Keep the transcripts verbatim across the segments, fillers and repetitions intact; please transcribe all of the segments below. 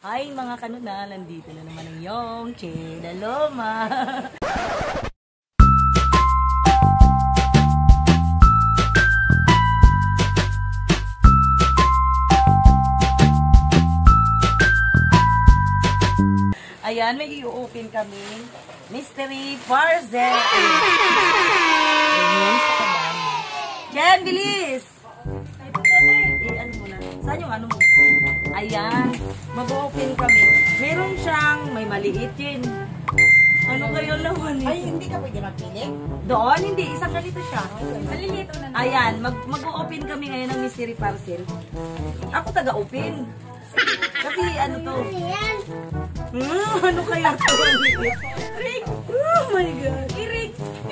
Hi mga kanuna, nandito na naman ang yung Cheda Loma. Ayan, may i-open kami. Mystery parcel. Ayan, sa kabami. Jen, bilis! Eh, ano muna? Saan yung ano mo? Ayan, mag-open kami. Meron siyang may maliit yun. Ano kayo naman eh? Ay, hindi ka pwede magpili? Doon, hindi. Isang ganito siya. Maliliit na naman. Ayan, mag-o-open kami ngayon ng mystery parcel. Ako taga-open. Kasi ano to? Hmm, ano kaya ito? Rick! Oh my God! Rick!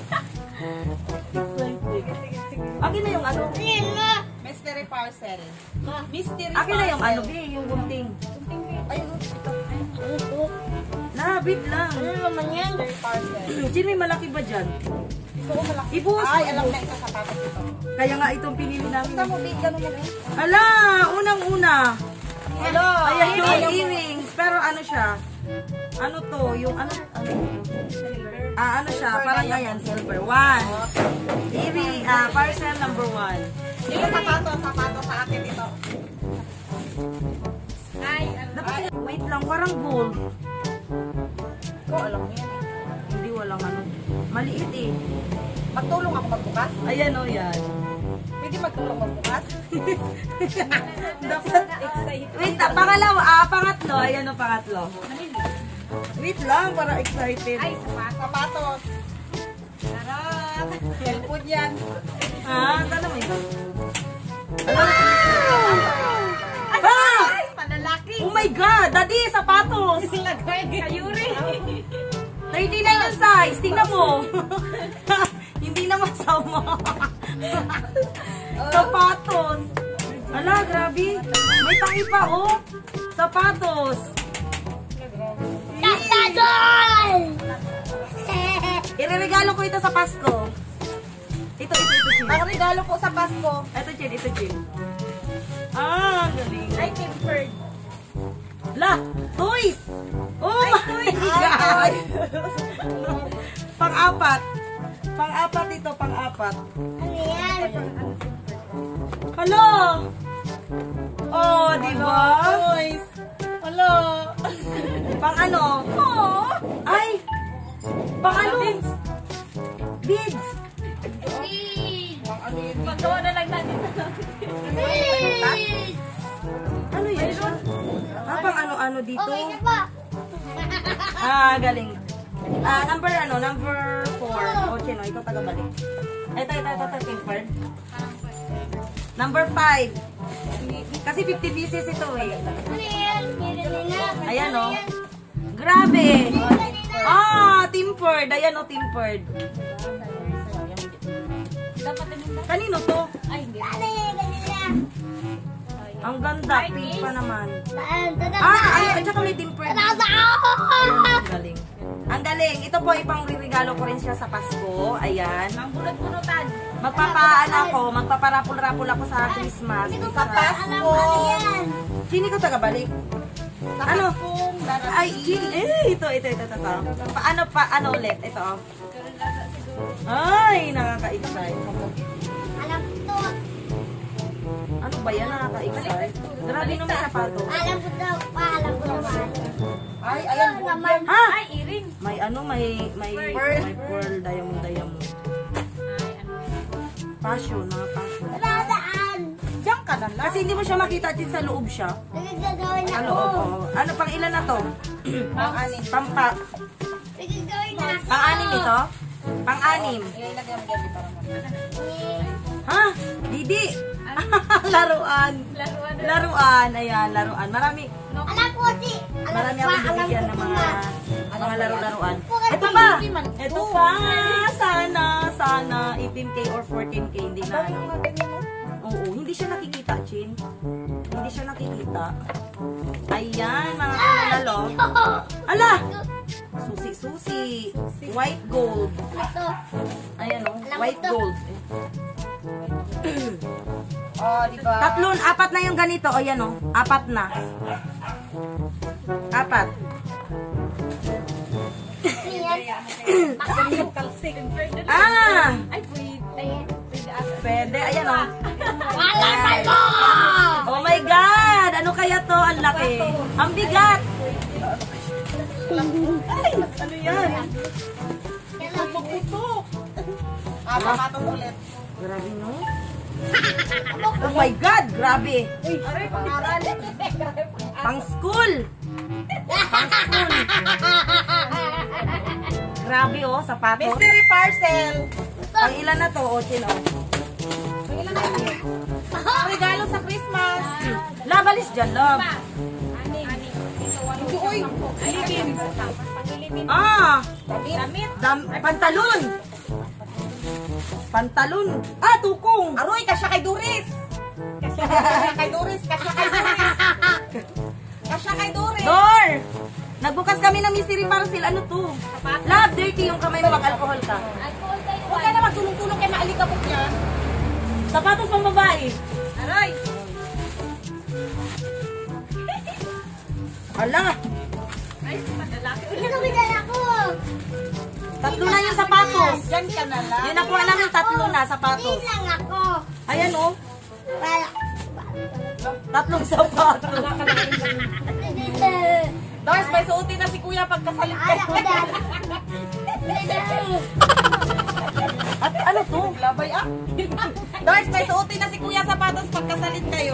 Akin na yung ano? Mystery parcel. Mystery Akin parcel. na yung ano, be, yung gunting. Ay, ito. Nabit lang. Ano naman yan? Mystery parcel. Jin, may malaki ba dyan? Ito ko malaki. Ibuhos Ay, mo. alam na ito sapatos ito. Kaya nga itong pinili namin. Saan mo, big, gano'n mo, big? Ala, unang-una. Hello! Ayan yung earrings. Pero ano siya? Ano to? Yung ano? ano? Ah, ano siya? Parang ayan, silver. One. Earring, ah, parcel number one. Yung sapatos, sapatos sa akin ito. Ay, ano? Dapat, wait lang, parang gold. Ko, alam mo yan. Hindi, walang ano. Maliit eh. Magtulong ako magbukas? Ayan o, yan. Pwede magtulong magbukas? Dapat, wait, ah, pangalawa, ah, pangatlo. Ayan o, pangatlo. Wait lang, para excited. Ay, sapatos. Sapatos. Charot! Cellphone yan. Ah, tala mo yun. Ah! Panalaki! Oh my God! Daddy, sapatos! Lagay kayuri! thirty-nine yung size. Tingnan mo. Hindi na masama. Sapatos. Ala, grabe. May tangi pa, oh. Sapatos. Ireregalo ko ito sa Pasko. Ito, ito, ito, Chin. Ang regalo ko sa Pasko. Ito, Chin, ito, Chin. Ah, galing. Ay, tempered. La, toys! Oh my God! Pang-apat. Pang-apat ito, pang-apat. Ano yan? Hello! Oh, di ba? Toys. Hello. Pang ano? Oh! Ay! Pang ano? Beads! Ang ano yun? Magawa na lang natin. Ano yun? Ah, pang ano-ano dito? Okay na pa. Ah, galing. Ah, number ano? Number four. O, Chino, ikaw taga-balik. Ito, ito, ito, ito, Kingsford. Number five. Kasi fifty pieces ito eh. Ano yan? Ayan o. Grabe. Ah, tempered. Ayan o, tempered. Dapat din ba? Kanino to? Ay, hindi. Ang ganda. Pink pa naman. Ah, ay, at saka may tempered. Ang galing. Ang galing. Ito po, ipang regalo ko rin siya sa Pasko. Ayan. Ang bunot-bunutan. Magpapaan ako, magpaparapul-rapul ako sa Christmas. Sa Pasko. Sini ko taga-balik. Sa Ano? Paskong darating. Ay, eh, ito, ito, ito, ito, ito. Paano pa, ano ulit? Ito, oh. Ay, nakaka-excite. Alam ko. Ano ba yan? Nakaka-excite. Grabe naman sapato. Alam ko daw pa. Alam ko naman. Ay, ayan po. Ha? Ay, earring. May ano, may, may, Pearl. may pearl, diamond, diamond. Ay, ano. Passion, mga passion. Dadaan. Diyan ka na lang. Kasi hindi mo siya makita din sa loob siya. Nagagawin Sa ako. loob, oh. Ano, pang ilan na to? Pang-anim. Pampa. Nagagawin na ako. Pang-anim ito? Pang-anim. Ilalagay mo dyan, di para mo. Ha? Didi? Laruan. Laruan. Laruan. Ayan, laruan. Marami. Alam ko si. Marami akong bibigyan ng mga mga laro-laruan. Bakit Ito pa. hindi man ito? Ito pa. Sana, sana eighteen K or fourteen K. Hindi na Dami ano. mga ganyan mo. Oo, hindi siya nakikita, Chin. Hindi siya nakikita. Ayan, mga kanalalo. Ala! Susi-susi. White gold. Ito. Ayan o, Alam white ko to. gold. Oh, di ba? Tatlon, apat na yung ganito. O yan o, apat na. apat. Ah! Ay, pwede. Pwede ata. Pwede. Ayan o. Wala pa mo! Oh my God! Ano kaya to? Ang laki. Ang bigat. Ay, ano yan? Putok. Ah, pamatos ulit. Grabe no? Oh my God! Grabe. Aray, pangaral. Pang school. Pang school. Grabe oh, sapatos. Mystery parcel. Pang ilan na to? O, Chin, oh. Ilan na yun? Regalo sa Christmas. Labalis dyan, love. Ani. Ani. Ito, one. Ito, uy. Ilibin. Pangilibin. Ah! Damit. Dam pantalon. Pantalon. Ah, tukong. Aroy, kasya kay Doris. Kasya kay Doris. Kasya kay Doris. Kasya kay Doris. Door! Nagbukas kami ng mystery parcel. Ano to? Love, dirty yung kamay mo. Mag-alcohol ka. Alcohol tayo. Huwag ka na magtulong-tulong kay maalikabok yan. Sapatos pang babae. Aroy. Ala, Ay, madalaki. Ito bigyan ako. tatlo na yung sapatos. Diyan ka na lang. Yung nakuha namin tatlo na Hindi sapatos. lang ako. Ayan oh. Wala. Tatlong sapatos. Doris, may suotin na si Kuya pagkasalit Ay, ako kayo. dahil. At ano to? Labay ah. Doris, may suotin na si Kuya sapatos pagkasalit kayo.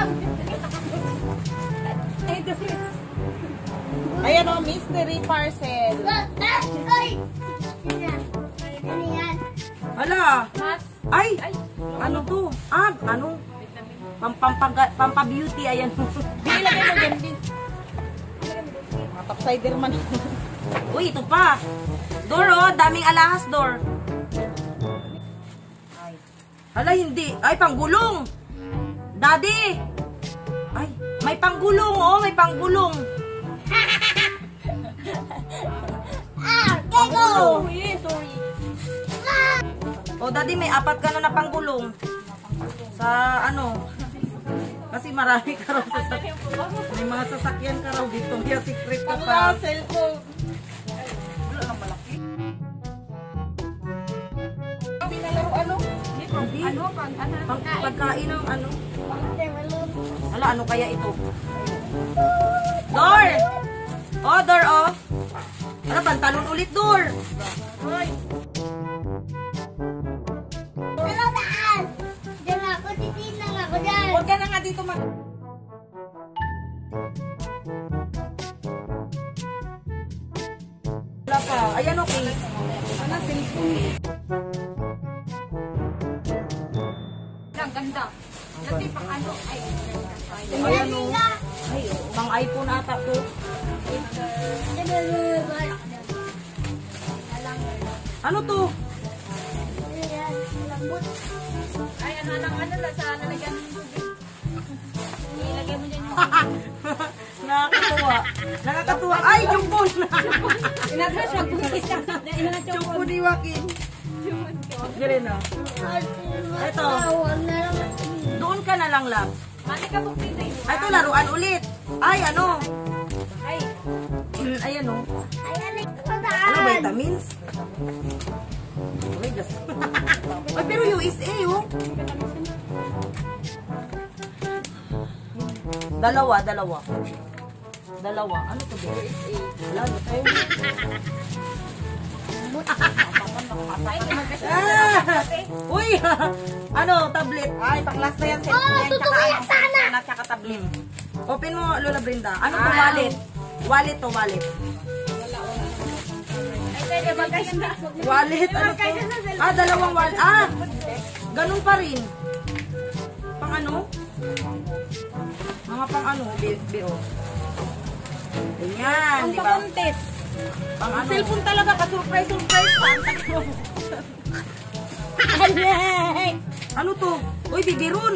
Ayan o, mystery parcel. Ay! Ano yan? Ala. Mas. Ay, Ay. ano to? Ah, ano? Pampampaga- Pampa-beauty, ayan. Ilagay mo yan, Bin. Mga topsider man. Uy, ito pa. Door oh, daming alahas door. Ay. Hala, hindi. Ay, panggulong. Daddy. Ay, may panggulong oh, may panggulong. Ah! Kego! Panggulong. Sorry. Oh, daddy, may apat ka na na panggulong. Sa ano? Kasi marami ka raw sa sasakyan. May mga sasakyan ka raw dito. Kaya secret ka pa. Pangla, cellphone. Wala nang malaki. Pinalaro ano? Hindi. Ano? Pang, ano? Pang, pagkain ng ano? Develop. Hala, ano kaya ito? Door! Oh, door off. Hala, pantalon ulit, door. Ay. Ano daan? Diyan ako, titinang ako dyan. Huwag ka na nga dito mag... Wala pa. Ayan, okay. Ano, cellphone? Ang ganda. Dati pang ano. Ay. Ayan, oh. Ay, oh. Pang iPhone ata to. Ano to? Lambot. Ay, ano lang, ano lang, sa nalagyan ng tubig. Ilagay mo dyan yung... Nakakatuwa. Nakakatuwa. Ay, jumpon! Inasa siya, bumis ka. Inasa siya, Jumpon ni Joaquin. Galing na. Ito. Tawag na lang. Doon ka na lang, love. mati ka po pito yun. Ay, ito, laruan ulit. Ay, ano? Ay, Ayan, oh. Ayan, ito Ano, daan. vitamins? Ay, gas. Ay, pero U S A, oh. Dalawa, dalawa. Dalawa. Ano to, babe? Wala, ano to? ay, magkasya. Ah! Uy! Ano, tablet. Ay, pang last na yan, Oh, cellphone. yan, tsaka tutuloy ano, sana. cellphone at tsaka tablet. Open mo, Lola Brenda. Ano to, Ah. wallet? Wallet to, wallet. Ay, pwede magkasya. Wallet, ano to? Ah, dalawang wallet. Ah! Ganun pa rin. Pang ano? Mga pang ano, B O. Ganyan, di ba? Contest. Pang ano? Cellphone talaga, ka-surprise, surprise pa. Ang sakit mo. Ano to? Uy, bibiron.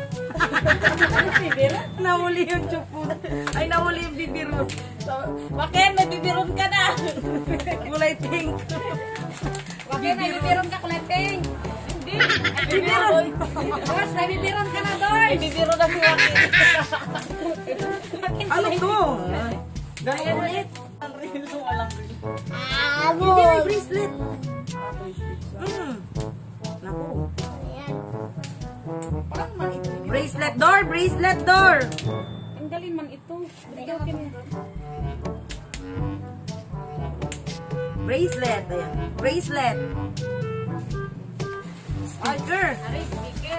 Nahuli yung chupon. Ay, nahuli yung bibiron. Bakit? May bibiron ka na. Kulay pink. Bakit may bibiron ka, kuleting? Hindi. Bibiron. Boss, may bibiron ka na doon. May bibiron na si Joaquin. Ano to? Ganun ulit. Ang relo, walang relo. Hindi, may Abo. bracelet. Ah, bracelet siya. Mm. Naku. Ayan. Parang maliit rin yun. Bracelet door, bracelet door. Ang galing man ito. Ikaw kin. Bracelet, ayan. Bracelet. Speaker. Ari, speaker.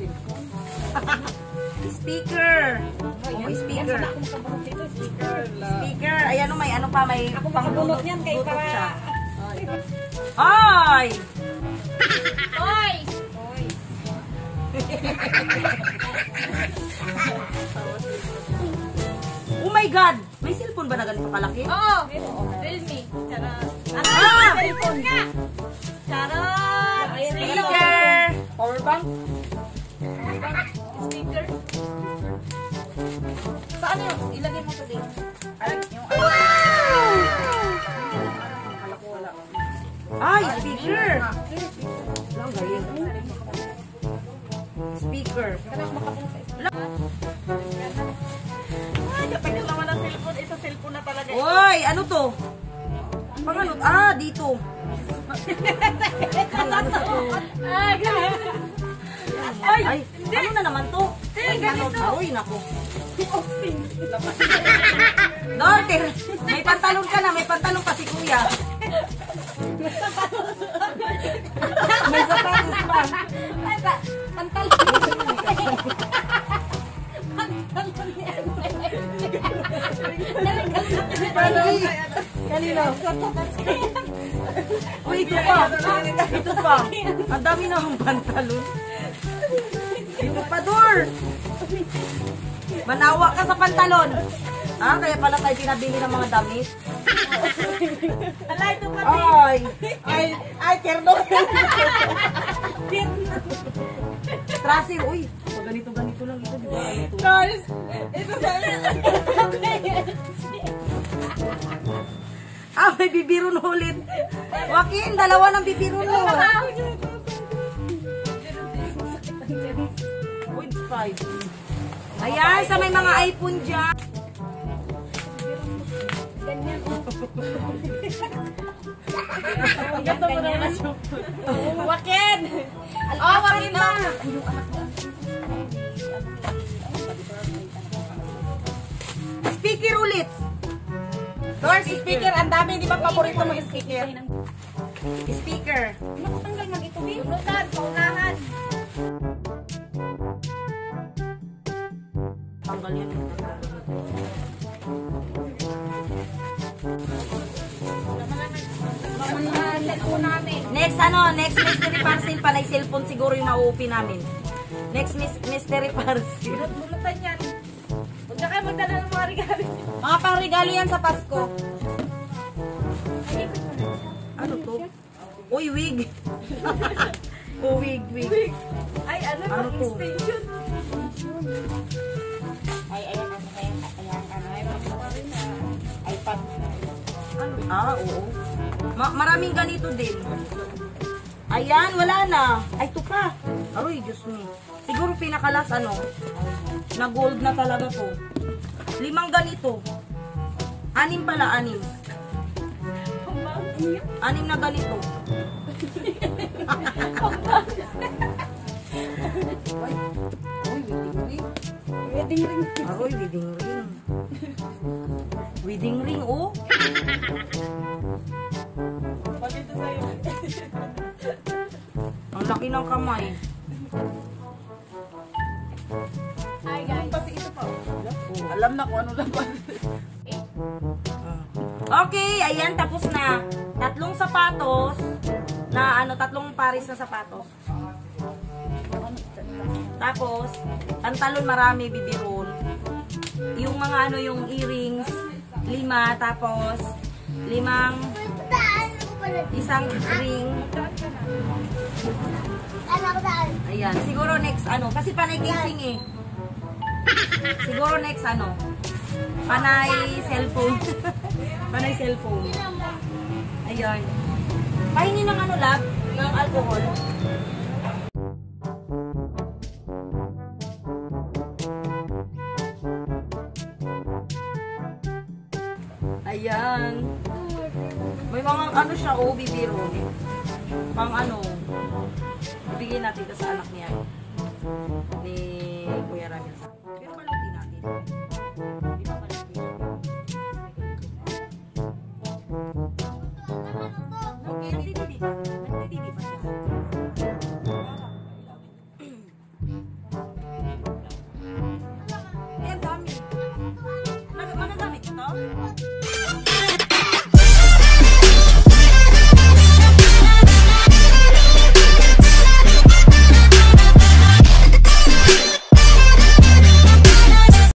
Speaker. Oh, may speaker. Ako makabunot dito, speaker. Speaker. Ayan o, may ano pa, may Ako makabunot niyan kay Bluetooth para. siya. Ay! Oy! Oy. Oh my God! May cellphone ba na ganito kalaki? Oo. Realme. Charot. Ano? Ah! Cellphone nga. Charot. Speaker! Power bank? Speaker. Saan yun? Ilagay mo ito din. Ay, yung ano. Kala ko wala. Ay, speaker! Ang galing. Speaker. Ay, kapag naman ang cellphone, ito cellphone na talaga. Uy, ano to? Pang ano? Ah, dito. Ah, galing. Ay, ay, ano na naman to? Ay, ano? Aroy, nako. Dorter, may pantalon ka na, may pantalon pa si kuya. May sapatos pa. Ay, pa- pantalon. Ay, kanina. Uy, ito pa. Ito pa. Ang dami na akong pantalon. Ito pa, Dor. Manawa ka sa pantalon. Ah, kaya pala tayo pinabili ng mga damit. Ala, ito pa. Ay, Ay, ay, kerno. trasi. Uy, pag ganito-ganito lang ito, di ba? Ito. Guys, ito sa Ah, may bibiron ulit. Joaquin, dalawa ng bibiron mo. point five. Ayan, sa may mga iPhone dyan. Ganyan. Ganto mo naman siya. Wakin! Oh, wakin na! Speaker ulit. Doors, speaker. Ang dami, di ba paborito mo yung speaker? Speaker. Nakatanggal mag ito, Bin. Unutan, paunahan. Tanggal yan. Mga cellphone namin. Next ano, next mystery parcel pa na cellphone siguro yung mauupi namin. Next mis- mystery parcel. Bulutan yan. Huwag na kayo magdala ng mga regalo. Mga pang-regalo yan sa Pasko. Ano to? Uy, wig. Oh, wig, wig. Ay, ano, Ano pang to? extension. Ay, ayan, ano kaya? Ayan, ano, ay, iPad. Ano? Ah, oo. Ma- maraming ganito din. Ayan, wala na. Ay, ito pa. Aroy, Diyos me. Siguro pinakalas, ano, na gold na talaga to. Limang ganito. Anim pala, anim. Anim na ganito. Uy, wedding ring. Wedding ring. Aroy, wedding ring. Wedding ring, oh. Pag ito sa'yo. Ang laki ng kamay. Hi, guys. Pati ito pa. Oh, alam na kung ano lang pa. Okay, ayan, tapos na. Tatlong sapatos. Na ano, tatlong pares na sapatos. Tapos, pantalon marami, bibiron. Yung mga ano, yung earrings, lima. Tapos, limang, Daan ko pala. isang ring. Anak ko daan. Ayan, siguro next ano, kasi panay casing eh. Siguro next ano, panay cellphone. Panay cellphone. Ayan. Pahingi ng ano lab, ng alcohol. Ayan. May mga ano siya, oh, bibiro. Pang ano. Ibigay natin ito sa anak niya. Ni